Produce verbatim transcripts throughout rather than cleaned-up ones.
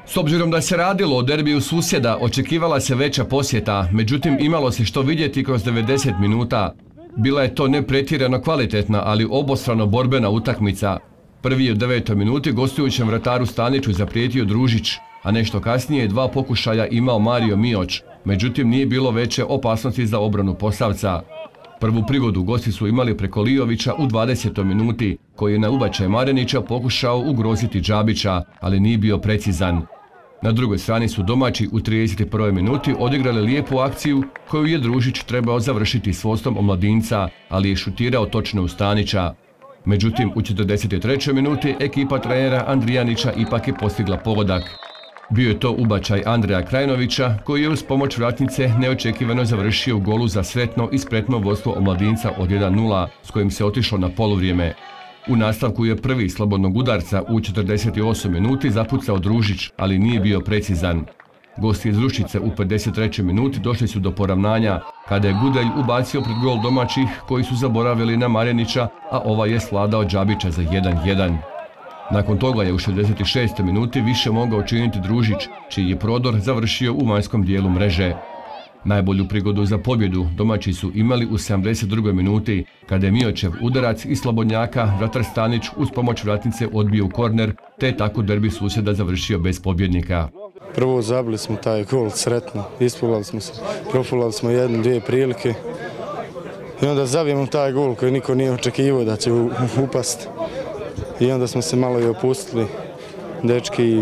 S obzirom da se radilo o derbiju susjeda, očekivala se veća posjeta, međutim imalo se što vidjeti kroz devedeset minuta. Bila je to ne pretjerano kvalitetna, ali obostrano borbena utakmica. Prvi je u devetoj minuti gostujućem vrataru Staniću zaprijetio Družić, a nešto kasnije dva pokušaja imao Mario Mioć, međutim nije bilo veće opasnosti za obranu Posavca. Prvu prigodu gosti su imali preko Lijovića u dvadesetoj minuti, koji je na ubačaj Marenića pokušao ugroziti Džabića, ali nije bio precizan. Na drugoj strani su domaći u tridesetoj prvoj minuti odigrali lijepu akciju koju je Družić trebao završiti s vodstvom omladinca, ali je šutirao točno u Stanića. Međutim, u četrdesetoj trećoj minuti ekipa trenera Andrijanića ipak je postigla pogodak. Bio je to ubačaj Andreja Krajnovića, koji je uz pomoć vratnice neočekivano završio u golu za sretno i spretno vodstvo omladinca od jedan nula, s kojim se otišlo na poluvrijeme. U nastavku je prvi slobodnog udarca u četrdesetoj osmoj minuti zapucao Družić, ali nije bio precizan. Gosti iz Rušice u pedeset trećoj minuti došli su do poravnanja, kada je Gudelj ubacio pred gol domaćih koji su zaboravili na Marenića, a ovaj je svladao Džabića za jedan jedan. Nakon toga je u šezdeset šestoj minuti više mogao činiti Družić, čiji je prodor završio u vanjskom dijelu mreže. Najbolju prigodu za pobjedu domaći su imali u sedamdeset drugoj minuti, kada je Miočev udarac iz slobodnjaka vratar Stanić uz pomoć vratnice odbio u korner, te je tako derbi susjeda završio bez pobjednika. Prvo zabili smo taj gol sretno, ispulali smo se, profulali smo jednu, dvije prilike i onda zabijemo taj gol koji niko nije očekivao da će upasti. I onda smo se malo i opustili, dečki,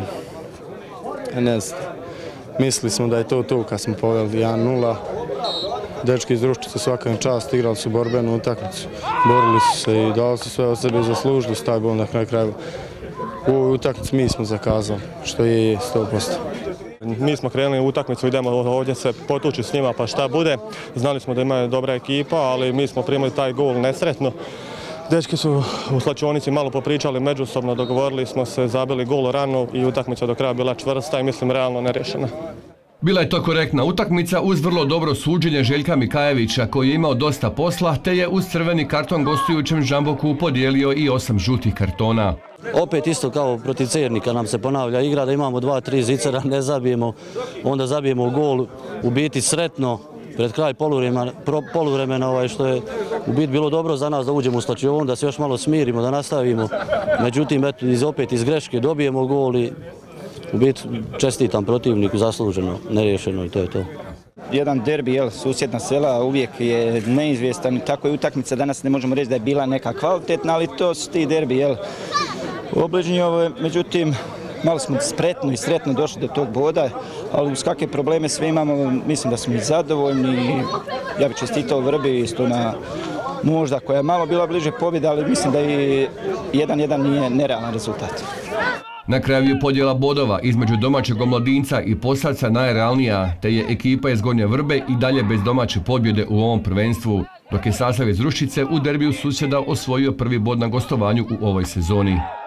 ne znam, mislili smo da je to to kad smo poveli jedan nula. Dečki iz Ruščice svaka im čast, igrali su borbenu utakmicu, borili su se i dali su sve od sebe i zaslužili su taj gol na kraju krajeva. U ovoj utakmici mi smo zakazali, što je sto posto. Mi smo krenuli u utakmicu, idemo ovdje se potući s njima pa šta bude. Znali smo da imaju dobra ekipa, ali mi smo primili taj gol nesretno. Dečki su u slačionici malo popričali međusobno, dogovorili smo se, zabili gol rano i utakmica do kraja bila čvrsta i mislim realno nerešena. Bila je to korektna utakmica uz vrlo dobro suđenje Željka Mikajevića, koji je imao dosta posla, te je uz crveni karton gostujućem Žamboku podijelio i osam žutih kartona. Opet isto kao protiv Cernika nam se ponavlja igra, da imamo dva, tri zicera, ne zabijemo, onda zabijemo gol, u biti sretno pred kraj poluvremena, ovaj, što je u biti bilo dobro za nas da uđemo u slačionicu, da se još malo smirimo, da nastavimo. Međutim, eto, iz, opet iz greške dobijemo gol i u biti čestitam protivniku, zasluženo, neriješeno i to je to. Jedan derbi, jel, susjedna sela uvijek je neizvjestan, tako je utakmica, danas ne možemo reći da je bila neka kvalitetna, ali to su ti derbi, jel, obližnji, međutim, malo smo spretno i sretno došli do tog boda, ali uz kakve probleme sve imamo, mislim da smo i zadovoljni. Ja bih čestitao Vrbi isto na možda koja je malo bila bliže pobjede, ali mislim da i jedan jedan nije nerealan rezultat. Na kraju je podjela bodova između domaćeg omladinca i Posavca najrealnija, te je ekipa iz Gornje Vrbe i dalje bez domaće pobjede u ovom prvenstvu, dok je sastav iz Ruščice u derbiju susjeda osvojio prvi bod na gostovanju u ovoj sezoni.